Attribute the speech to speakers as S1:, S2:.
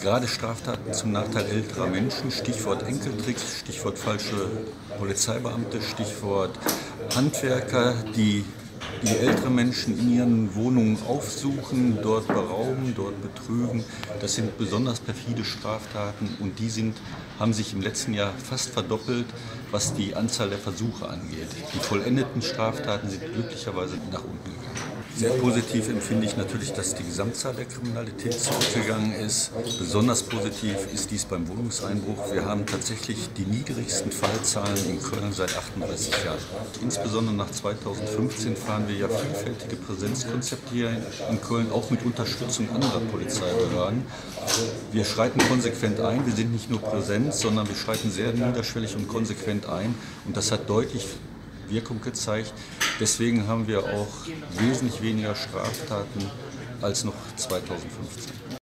S1: Gerade Straftaten zum Nachteil älterer Menschen, Stichwort Enkeltricks, Stichwort falsche Polizeibeamte, Stichwort Handwerker, die ältere Menschen in ihren Wohnungen aufsuchen, dort berauben, dort betrügen. Das sind besonders perfide Straftaten und haben sich im letzten Jahr fast verdoppelt, was die Anzahl der Versuche angeht. Die vollendeten Straftaten sind glücklicherweise nach unten gegangen. Sehr positiv empfinde ich natürlich, dass die Gesamtzahl der Kriminalität zurückgegangen ist. Besonders positiv ist dies beim Wohnungseinbruch. Wir haben tatsächlich die niedrigsten Fallzahlen in Köln seit 38 Jahren. Insbesondere nach 2015 fahren wir ja vielfältige Präsenzkonzepte hier in Köln, auch mit Unterstützung anderer Polizeibehörden. Wir schreiten konsequent ein. Wir sind nicht nur präsent, sondern wir schreiten sehr niederschwellig und konsequent ein. Und das hat deutlich Wirkung gezeigt. Deswegen haben wir auch wesentlich weniger Straftaten als noch 2015.